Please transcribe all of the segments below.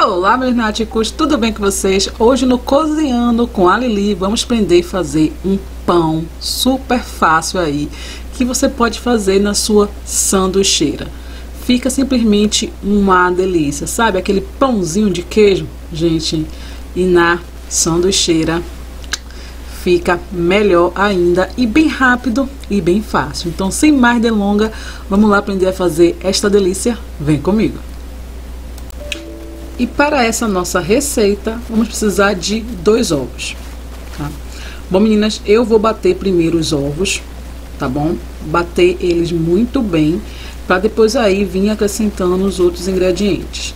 Olá, meus náticos, tudo bem com vocês? Hoje no Cozinhando com a Lili vamos aprender a fazer um pão super fácil aí, que você pode fazer na sua sanduicheira. Fica simplesmente uma delícia, sabe? Aquele pãozinho de queijo, gente, e na sanduicheira fica melhor ainda e bem rápido e bem fácil. Então, sem mais delongas, vamos lá aprender a fazer esta delícia? Vem comigo! E para essa nossa receita, vamos precisar de 2 ovos, tá? Bom, meninas, eu vou bater primeiro os ovos, tá bom? Bater eles muito bem, para depois aí vir acrescentando os outros ingredientes.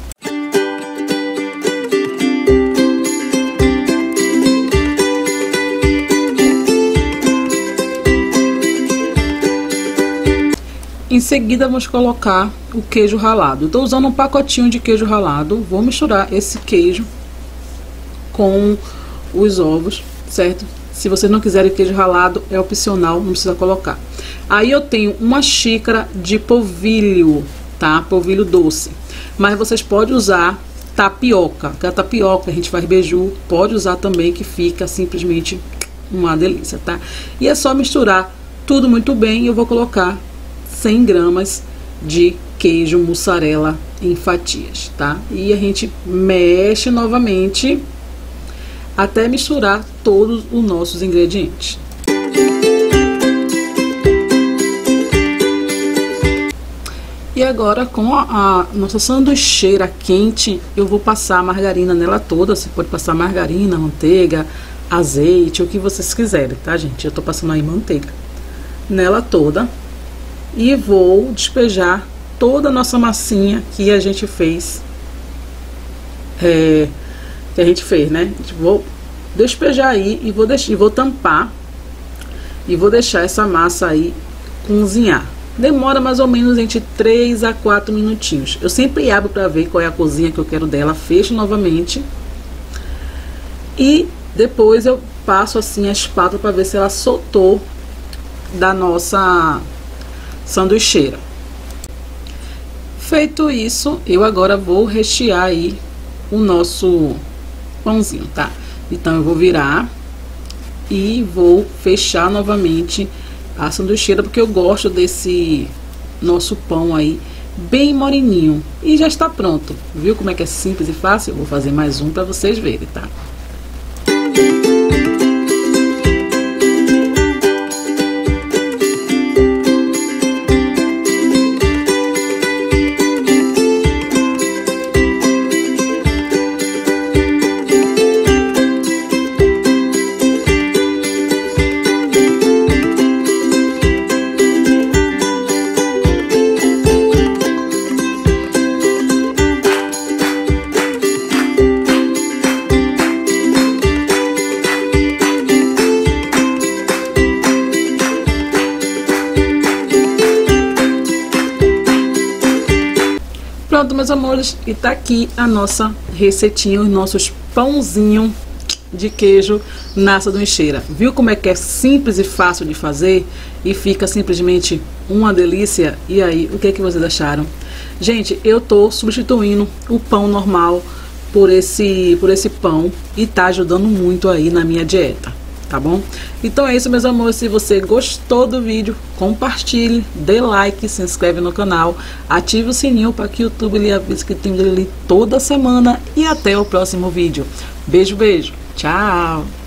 Em seguida, vamos colocar o queijo ralado. Estou usando um pacotinho de queijo ralado. Vou misturar esse queijo com os ovos, certo? Se vocês não quiserem queijo ralado, é opcional, não precisa colocar. Aí eu tenho uma xícara de polvilho, tá? Polvilho doce. Mas vocês podem usar tapioca. Aquela tapioca que a gente faz beiju, pode usar também, que fica simplesmente uma delícia, tá? E é só misturar tudo muito bem e eu vou colocar 100 gramas de queijo mussarela em fatias, tá? E a gente mexe novamente até misturar todos os nossos ingredientes. E agora, com a nossa sanduicheira quente, eu vou passar a margarina nela toda. Você pode passar margarina, manteiga, azeite, o que vocês quiserem, tá, gente? Eu tô passando aí manteiga nela toda. E vou despejar toda a nossa massinha que a gente fez, né? Vou despejar aí e vou tampar e vou deixar essa massa aí cozinhar. Demora mais ou menos entre 3 a 4 minutinhos. Eu sempre abro para ver qual é a cozinha que eu quero dela, fecho novamente e depois eu passo assim a espátula para ver se ela soltou da nossa sanduicheira. Feito isso, eu agora vou rechear aí o nosso pãozinho, tá? Então eu vou virar e vou fechar novamente a sanduicheira, porque eu gosto desse nosso pão aí bem moreninho. E já está pronto. Viu como é que é simples e fácil? Eu vou fazer mais um para vocês verem, tá? Pronto, meus amores, e tá aqui a nossa receitinha, os nossos pãozinhos de queijo na sanduicheira. Viu como é que é simples e fácil de fazer e fica simplesmente uma delícia? E aí, o que é que vocês acharam? Gente, eu tô substituindo o pão normal por esse pão e tá ajudando muito aí na minha dieta, tá bom? Então é isso, meus amores. Se você gostou do vídeo, compartilhe, dê like, se inscreve no canal, ative o sininho para que o YouTube lhe avise que tem vídeo ali toda semana. E até o próximo vídeo. Beijo, beijo. Tchau!